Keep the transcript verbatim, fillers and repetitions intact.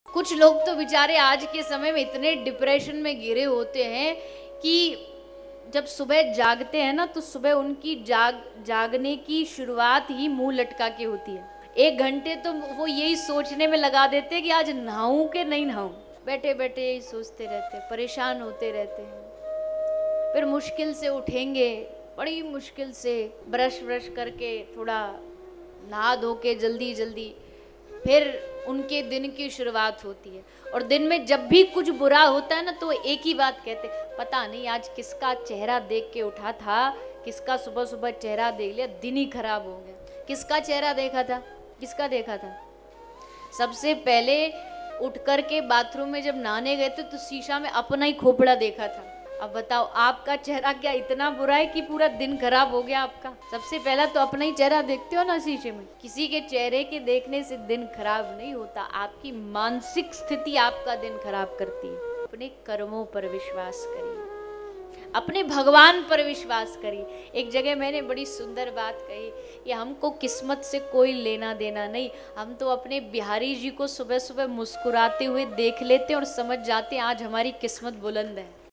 कुछ लोग तो बेचारे आज के समय में इतने डिप्रेशन में घिरे होते हैं कि जब सुबह जागते हैं ना तो सुबह उनकी जाग जागने की शुरुआत ही मुंह लटका के होती है। एक घंटे तो वो यही सोचने में लगा देते हैं कि आज नहाऊं कि नहीं नहाऊं। बैठे बैठे यही सोचते रहते हैं, परेशान होते रहते हैं। फिर मुश्किल से उठेंगे, बड़ी मुश्किल से ब्रश ब्रश करके थोड़ा नहा धो के जल्दी जल्दी फिर उनके दिन की शुरुआत होती है। और दिन में जब भी कुछ बुरा होता है ना तो एक ही बात कहते, पता नहीं आज किसका चेहरा देख के उठा था, किसका सुबह सुबह चेहरा देख लिया, दिन ही खराब हो गया। किसका चेहरा देखा था, किसका देखा था? सबसे पहले उठ कर के बाथरूम में जब नहाने गए थे तो शीशा में अपना ही खोपड़ा देखा था। अब बताओ आपका चेहरा क्या इतना बुरा है कि पूरा दिन खराब हो गया आपका? सबसे पहला तो अपना ही चेहरा देखते हो ना शीशे में। किसी के चेहरे के देखने से दिन खराब नहीं होता, आपकी मानसिक स्थिति आपका दिन खराब करती है। अपने कर्मों पर विश्वास करिए, अपने भगवान पर विश्वास करिए। एक जगह मैंने बड़ी सुंदर बात कही कि हमको किस्मत से कोई लेना देना नहीं, हम तो अपने बिहारी जी को सुबह सुबह मुस्कुराते हुए देख लेते और समझ जाते आज हमारी किस्मत बुलंद है।